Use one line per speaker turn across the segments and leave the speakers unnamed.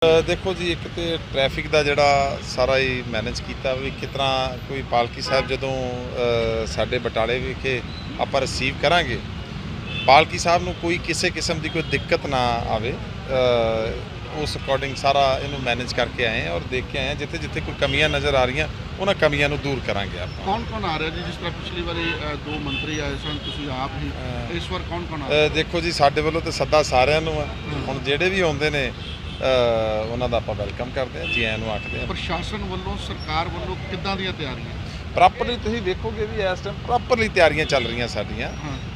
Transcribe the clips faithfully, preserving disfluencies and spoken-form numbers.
देखो जी, एक तो ट्रैफिक का जोड़ा सारा ही मैनेज किया भी किस तरह कोई पालकी साहब जदों साडे बटाले विखे आप रिसीव करांगे, पालकी साहब नूं कोई किसी किस्म की कोई दिक्कत ना आवे, उस अकॉर्डिंग सारा इनू मैनेज करके आए हैं और देख के आए हैं जिथे जिथे कोई कमियां नज़र आ रही उन्होंने कमियां नूं दूर करांगे। आप
कौन कौन आ रहा है जी? जिस तरह पिछली बारी दो मंत्री आए सन, तुसीं आप ही, इस बार कौन कौन आ रहा है?
देखो जी, साडे वालों तो सदा सारिਆਂ ਨੂੰ ਆ, ਹੁਣ ਜਿਹੜੇ भी आउंदे ने ਉਹਨਾਂ ਦਾ ਆਪਾਂ ਵੈਲਕਮ ਕਰਦੇ ਹਾਂ, ਜੀ ਆਇਆਂ ਨੂੰ ਆਖਦੇ ਹਾਂ।
ਪ੍ਰਸ਼ਾਸਨ ਵੱਲੋਂ ਸਰਕਾਰ ਵੱਲੋਂ ਕਿੱਦਾਂ ਦੀਆਂ ਤਿਆਰੀਆਂ?
ਪ੍ਰੋਪਰਲੀ ਤੁਸੀਂ ਵੇਖੋਗੇ ਵੀ ਇਸ ਟਾਈਮ ਪ੍ਰੋਪਰਲੀ ਤਿਆਰੀਆਂ ਚੱਲ ਰਹੀਆਂ ਸਾਡੀਆਂ।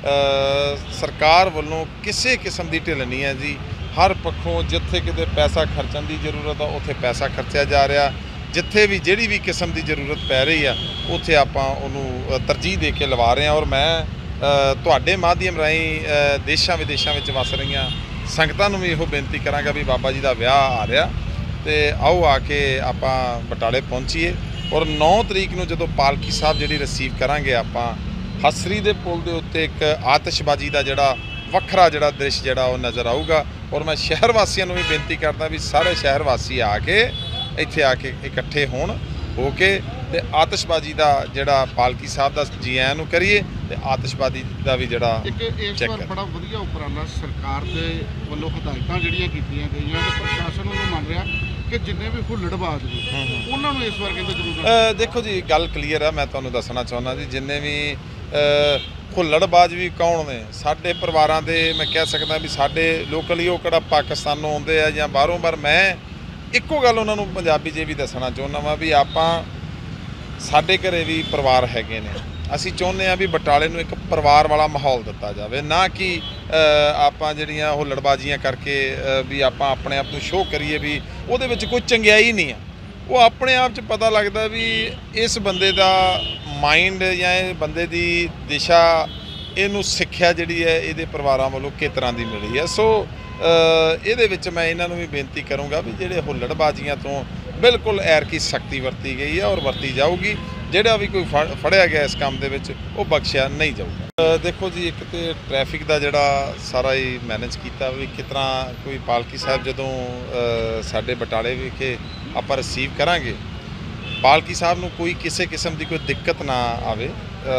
ਸਰਕਾਰ ਵੱਲੋਂ ਕਿਸੇ ਕਿਸਮ ਦੀ ਢਿੱਲ ਨਹੀਂ ਹੈ ਜੀ। ਹਰ ਪੱਖੋਂ ਜਿੱਥੇ ਕਿਤੇ ਪੈਸਾ ਖਰਚਣ ਦੀ ਜ਼ਰੂਰਤ ਆ ਉੱਥੇ ਪੈਸਾ ਖਰਚਿਆ ਜਾ ਰਿਹਾ, ਜਿੱਥੇ ਵੀ ਜਿਹੜੀ ਵੀ ਕਿਸਮ ਦੀ ਜ਼ਰੂਰਤ ਪੈ ਰਹੀ ਆ ਉੱਥੇ ਆਪਾਂ ਉਹਨੂੰ ਤਰਜੀਹ ਦੇ ਕੇ ਲਵਾ ਰਹੇ ਹਾਂ। ਔਰ ਮੈਂ ਤੁਹਾਡੇ ਮਾਧਿਅਮ ਰਾਹੀਂ ਦੇਸ਼ਾਂ ਵਿਦੇਸ਼ਾਂ ਵਿੱਚ ਵਸ ਰਹੀਆਂ ਸੰਗਤਾਂ ਨੂੰ ਵੀ ਇਹੋ ਬੇਨਤੀ ਕਰਾਂਗਾ ਵੀ ਬਾਬਾ ਜੀ ਦਾ ਵਿਆਹ ਆ ਰਿਹਾ ਤੇ ਆਓ ਆ ਕੇ ਆਪਾਂ ਬਟਾਲੇ ਪਹੁੰਚੀਏ। ਔਰ ਨੌ ਤਰੀਕ ਨੂੰ ਜਦੋਂ ਪਾਲਕੀ ਸਾਹਿਬ ਜਿਹੜੀ ਰਿਸੀਵ ਕਰਾਂਗੇ ਆਪਾਂ, ਹਸਰੀ ਦੇ ਪੁਲ ਦੇ ਉੱਤੇ ਇੱਕ ਆਤਿਸ਼ਬਾਜ਼ੀ ਦਾ ਜਿਹੜਾ ਵੱਖਰਾ ਜਿਹੜਾ ਦ੍ਰਿਸ਼ ਜਿਹੜਾ ਉਹ ਨਜ਼ਰ ਆਊਗਾ। ਔਰ ਮੈਂ ਸ਼ਹਿਰ ਵਾਸੀਆਂ ਨੂੰ ਵੀ ਬੇਨਤੀ ਕਰਦਾ ਵੀ ਸਾਰੇ ਸ਼ਹਿਰ ਵਾਸੀ ਆ ਕੇ ਇੱਥੇ ਆ ਕੇ ਇਕੱਠੇ ਹੋਣ, ਹੋ ਕੇ ਤੇ ਆਤਿਸ਼ਬਾਜ਼ੀ ਦਾ ਜਿਹੜਾ ਪਾਲਕੀ ਸਾਹਿਬ ਦਾ ਜੀ ਆਇਆਂ ਨੂੰ ਕਰੀਏ ਤੇ ਆਤਿਸ਼ਬਾਜ਼ੀ ਦਾ ਵੀ ਜਿਹੜਾ
ਇੱਕ ਇਸ ਵਾਰ ਬੜਾ ਵਧੀਆ ਉਪਰਾਲਾ ਸਰਕਾਰ ਦੇ ਵੱਲੋਂ ਹਦਾਇਤਾਂ ਜਿਹੜੀਆਂ ਕੀਤੀਆਂ ਗਈਆਂ ਤੇ ਪ੍ਰਸ਼ਾਸਨ ਉਹਨੂੰ ਮੰਨ ਰਿਹਾ ਕਿ ਜਿੰਨੇ ਵੀ ਹੁੱਲੜਬਾਜ਼ ਨੇ ਉਹਨਾਂ ਨੂੰ ਇਸ ਵਾਰ ਕਹਿੰਦੇ ਜ਼ਰੂਰ।
ਦੇਖੋ ਜੀ, ਗੱਲ ਕਲੀਅਰ ਆ, ਮੈਂ ਤੁਹਾਨੂੰ ਦੱਸਣਾ ਚਾਹੁੰਦਾ ਜੀ, ਜਿੰਨੇ ਵੀ ਹੁੱਲੜਬਾਜ਼ ਵੀ ਕੌਣ ਨੇ ਸਾਡੇ ਪਰਿਵਾਰਾਂ ਦੇ, ਮੈਂ ਕਹਿ ਸਕਦਾ ਵੀ ਸਾਡੇ ਲੋਕਲੀ ਉਹ ਕਿਹੜਾ ਪਾਕਿਸਤਾਨੋਂ ਆਉਂਦੇ ਆ ਜਾਂ ਬਾਹਰੋਂ, ਪਰ ਮੈਂ ਇੱਕੋ ਗੱਲ ਉਹਨਾਂ ਨੂੰ ਪੰਜਾਬੀ 'ਚ ਵੀ ਦੱਸਣਾ ਚਾਹੁੰਦਾ ਵਾਂ ਵੀ ਆਪਾਂ ਸਾਡੇ ਘਰੇ ਵੀ ਪਰਿਵਾਰ ਹੈਗੇ ਨੇ। ਅਸੀਂ ਚਾਹੁੰਦੇ ਹਾਂ ਵੀ ਬਟਾਲੇ ਨੂੰ ਇੱਕ ਪਰਿਵਾਰ ਵਾਲਾ ਮਾਹੌਲ ਦਿੱਤਾ ਜਾਵੇ, ਨਾ ਕਿ ਆਪਾਂ ਜਿਹੜੀਆਂ ਹੁੱਲੜਬਾਜ਼ੀਆਂ ਕਰਕੇ ਵੀ ਆਪਾਂ ਆਪਣੇ ਆਪ ਨੂੰ ਸ਼ੋਅ ਕਰੀਏ ਵੀ ਉਹਦੇ ਵਿੱਚ ਕੋਈ ਚੰਗਿਆਈ ਨਹੀਂ ਆ। ਉਹ ਆਪਣੇ ਆਪ 'ਚ ਪਤਾ ਲੱਗਦਾ ਵੀ ਇਸ ਬੰਦੇ ਦਾ ਮਾਈਂਡ ਜਾਂ ਇਹ ਬੰਦੇ ਦੀ ਦਿਸ਼ਾ, ਇਹਨੂੰ ਸਿੱਖਿਆ ਜਿਹੜੀ ਹੈ ਇਹਦੇ ਪਰਿਵਾਰਾਂ ਵੱਲੋਂ ਕਿਸ ਤਰ੍ਹਾਂ ਦੀ ਮਿਲੀ ਹੈ। ਸੋ ਇਹਦੇ ਵਿੱਚ ਮੈਂ ਇਹਨਾਂ ਨੂੰ ਵੀ ਬੇਨਤੀ ਕਰੂੰਗਾ ਵੀ ਜਿਹੜੇ ਹੁੱਲੜਬਾਜ਼ੀਆਂ ਤੋਂ ਬਿਲਕੁਲ ਐਰਕੀ ਸਖਤੀ ਵਰਤੀ ਗਈ ਹੈ ਔਰ ਵਰਤੀ ਜਾਊਗੀ। ਜਿਹੜਾ ਵੀ ਕੋਈ ਫੜਿਆ ਗਿਆ ਇਸ ਕੰਮ ਦੇ ਵਿੱਚ ਉਹ ਬਖਸ਼ਿਆ ਨਹੀਂ ਜਾਊਗਾ। ਦੇਖੋ ਜੀ, ਇੱਕ ਤਾਂ ਟ੍ਰੈਫਿਕ ਦਾ ਜਿਹੜਾ ਸਾਰਾ ਹੀ ਮੈਨੇਜ ਕੀਤਾ ਵੀ ਕਿਸ ਤਰ੍ਹਾਂ ਕੋਈ ਪਾਲਕੀ ਸਾਹਿਬ ਜਦੋਂ ਸਾਡੇ ਬਟਾਲੇ ਵਿਖੇ ਆਪਾਂ ਰਿਸੀਵ ਕਰਾਂਗੇ, ਪਾਲਕੀ ਸਾਹਿਬ ਨੂੰ ਕੋਈ ਕਿਸੇ ਕਿਸਮ ਦੀ ਕੋਈ ਦਿੱਕਤ ਨਾ ਆਵੇ,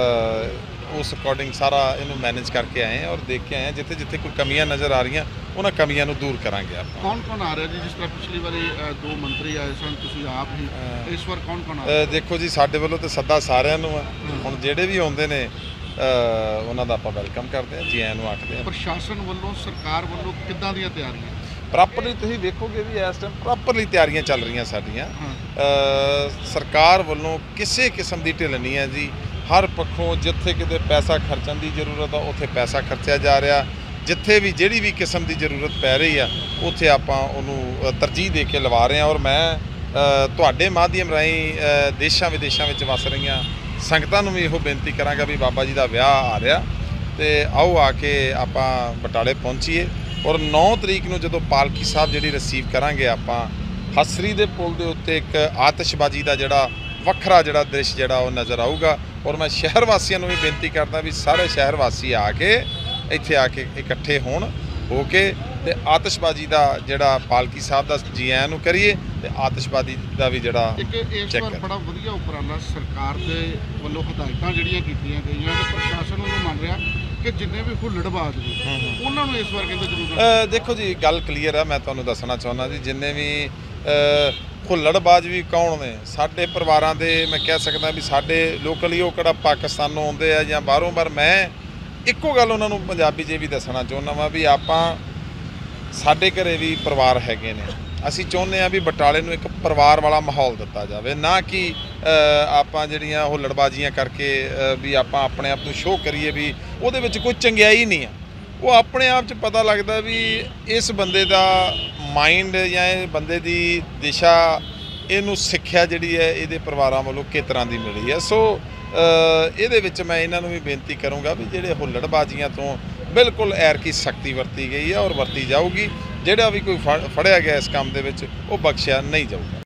ਉਸ ਅਕॉर्डिंग ਸਾਰਾ ਇਹਨੂੰ ਮੈਨੇਜ ਕਰਕੇ ਆਏ हैं और देख के आए हैं जिथे जिथे कोई कमियां नज़र आ रही उन्होंने कमियां ਨੂੰ दूर करांगे। आप
कौन कौन आ रहा है जी? जिस तरह पिछली बारी दो मंत्री आए सन, तुसीं आप ही, इस बार कौन कौन आ रहा है?
देखो जी, साडे वालों तो सदा सारिਆਂ ਨੂੰ ਆ, ਹੁਣ ਜਿਹੜੇ ਵੀ ਆਉਂਦੇ ਨੇ ਉਹਨਾਂ ਦਾ ਆਪਾਂ ਵੈਲਕਮ ਕਰਦੇ ਹਾਂ, ਜੀ ਆਇਆਂ ਨੂੰ ਆਖਦੇ ਹਾਂ।
ਪ੍ਰਸ਼ਾਸਨ ਵੱਲੋਂ ਸਰਕਾਰ ਵੱਲੋਂ ਕਿੱਦਾਂ ਦੀਆਂ ਤਿਆਰੀਆਂ?
ਪ੍ਰੋਪਰਲੀ ਤੁਸੀਂ ਵੇਖੋਗੇ ਵੀ ਇਸ ਟਾਈਮ ਪ੍ਰੋਪਰਲੀ ਤਿਆਰੀਆਂ ਚੱਲ ਰਹੀਆਂ ਸਾਡੀਆਂ। ਸਰਕਾਰ ਵੱਲੋਂ ਕਿਸੇ ਕਿਸਮ ਦੀ ਢਿੱਲ ਨਹੀਂ ਹੈ ਜੀ। ਹਰ ਪੱਖੋਂ ਜਿੱਥੇ ਕਿਤੇ ਪੈਸਾ ਖਰਚਣ ਦੀ ਜ਼ਰੂਰਤ ਆ ਉੱਥੇ ਪੈਸਾ ਖਰਚਿਆ ਜਾ ਰਿਹਾ, ਜਿੱਥੇ ਵੀ ਜਿਹੜੀ ਵੀ ਕਿਸਮ ਦੀ ਜ਼ਰੂਰਤ ਪੈ ਰਹੀ ਆ ਉੱਥੇ ਆਪਾਂ ਉਹਨੂੰ ਤਰਜੀਹ ਦੇ ਕੇ ਲਵਾ ਰਹੇ ਹਾਂ। ਔਰ ਮੈਂ ਤੁਹਾਡੇ ਮਾਧਿਅਮ ਰਾਹੀਂ ਦੇਸ਼ਾਂ ਵਿਦੇਸ਼ਾਂ ਵਿੱਚ ਵਸ ਰਹੀਆਂ ਸੰਗਤਾਂ ਨੂੰ ਵੀ ਇਹੋ ਬੇਨਤੀ ਕਰਾਂਗਾ ਵੀ ਬਾਬਾ ਜੀ ਦਾ ਵਿਆਹ ਆ ਰਿਹਾ ਤੇ ਆਓ ਆ ਕੇ ਆਪਾਂ ਬਟਾਲੇ ਪਹੁੰਚੀਏ। ਔਰ ਨੌ ਤਰੀਕ ਨੂੰ ਜਦੋਂ ਪਾਲਕੀ ਸਾਹਿਬ ਜਿਹੜੀ ਰਿਸੀਵ ਕਰਾਂਗੇ ਆਪਾਂ, ਹਸਰੀ ਦੇ ਪੁਲ ਦੇ ਉੱਤੇ ਇੱਕ ਆਤਿਸ਼ਬਾਜ਼ੀ ਦਾ ਜਿਹੜਾ ਵੱਖਰਾ ਜਿਹੜਾ ਦ੍ਰਿਸ਼ ਜਿਹੜਾ ਉਹ ਨਜ਼ਰ ਆਊਗਾ। ਔਰ ਮੈਂ ਸ਼ਹਿਰ ਵਾਸੀਆਂ ਨੂੰ ਵੀ ਬੇਨਤੀ ਕਰਦਾ ਵੀ ਸਾਰੇ ਸ਼ਹਿਰ ਵਾਸੀ ਆ ਕੇ ਇੱਥੇ ਆ ਕੇ ਇਕੱਠੇ ਹੋਣ, ਹੋ ਕੇ ਤੇ ਆਤਿਸ਼ਬਾਜ਼ੀ ਦਾ ਜਿਹੜਾ ਪਾਲਕੀ ਸਾਹਿਬ ਦਾ ਜੀ ਆਇਆਂ ਨੂੰ ਕਰੀਏ ਤੇ ਆਤਿਸ਼ਬਾਜ਼ੀ ਦਾ ਵੀ ਜਿਹੜਾ
ਇੱਕ ਇਸ ਵਾਰ ਬੜਾ ਵਧੀਆ ਉਪਰਾਲਾ ਸਰਕਾਰ ਦੇ ਵੱਲੋਂ ਹਦਾਇਤਾਂ ਜਿਹੜੀਆਂ ਕੀਤੀਆਂ ਗਈਆਂ ਤੇ ਪ੍ਰਸ਼ਾਸਨ ਉਹਨੂੰ ਮੰਨ ਰਿਹਾ ਕਿ ਜਿੰਨੇ ਵੀ ਹੁੱਲੜਬਾਜ਼ ਨੇ ਉਹਨਾਂ ਨੂੰ ਇਸ ਵਾਰ ਕਹਿੰਦੇ ਜ਼ਰੂਰ।
ਦੇਖੋ ਜੀ, ਗੱਲ ਕਲੀਅਰ ਆ, ਮੈਂ ਤੁਹਾਨੂੰ ਦੱਸਣਾ ਚਾਹੁੰਦਾ ਜੀ, ਜਿੰਨੇ ਵੀ ਹੁੱਲੜਬਾਜ਼ ਵੀ ਕੌਣ ਨੇ ਸਾਡੇ ਪਰਿਵਾਰਾਂ ਦੇ, ਮੈਂ ਕਹਿ ਸਕਦਾ ਵੀ ਸਾਡੇ ਲੋਕਲੀ ਉਹ ਕਿਹੜਾ ਪਾਕਿਸਤਾਨੋਂ ਆਉਂਦੇ ਆ ਜਾਂ ਬਾਹਰੋਂ, ਪਰ ਮੈਂ ਇੱਕੋ ਗੱਲ ਉਹਨਾਂ ਨੂੰ ਪੰਜਾਬੀ 'ਚ ਵੀ ਦੱਸਣਾ ਚਾਹੁੰਦਾ ਵਾਂ ਵੀ ਆਪਾਂ ਸਾਡੇ ਘਰੇ ਵੀ ਪਰਿਵਾਰ ਹੈਗੇ ਨੇ। ਅਸੀਂ ਚਾਹੁੰਦੇ ਹਾਂ ਵੀ ਬਟਾਲੇ ਨੂੰ ਇੱਕ ਪਰਿਵਾਰ ਵਾਲਾ ਮਾਹੌਲ ਦਿੱਤਾ ਜਾਵੇ, ਨਾ ਕਿ ਆਪਾਂ ਜਿਹੜੀਆਂ ਹੁੱਲੜਬਾਜ਼ੀਆਂ ਕਰਕੇ ਵੀ ਆਪਾਂ ਆਪਣੇ ਆਪ ਨੂੰ ਸ਼ੋਅ ਕਰੀਏ ਵੀ ਉਹਦੇ ਵਿੱਚ ਕੋਈ ਚੰਗਿਆਈ ਨਹੀਂ ਆ। ਉਹ ਆਪਣੇ ਆਪ 'ਚ ਪਤਾ ਲੱਗਦਾ ਵੀ ਇਸ ਬੰਦੇ ਦਾ ਮਾਈਂਡ ਜਾਂ ਇਹ ਬੰਦੇ ਦੀ ਦਿਸ਼ਾ, ਇਹਨੂੰ ਸਿੱਖਿਆ ਜਿਹੜੀ ਹੈ ਇਹਦੇ ਪਰਿਵਾਰਾਂ ਵੱਲੋਂ ਕਿਸ ਤਰ੍ਹਾਂ ਦੀ ਮਿਲੀ ਹੈ। ਸੋ ਇਹਦੇ ਵਿੱਚ ਮੈਂ ਇਹਨਾਂ ਨੂੰ ਵੀ ਬੇਨਤੀ ਕਰੂੰਗਾ ਵੀ ਜਿਹੜੇ ਹੁੱਲੜਬਾਜ਼ੀਆਂ ਤੋਂ ਬਿਲਕੁਲ ਐਰਕੀ ਸਖਤੀ ਵਰਤੀ ਗਈ ਹੈ ਔਰ ਵਰਤੀ ਜਾਊਗੀ। ਜਿਹੜਾ ਵੀ ਕੋਈ ਫੜਿਆ ਗਿਆ ਇਸ ਕੰਮ ਦੇ ਵਿੱਚ ਉਹ ਬਖਸ਼ਿਆ ਨਹੀਂ ਜਾਊਗਾ।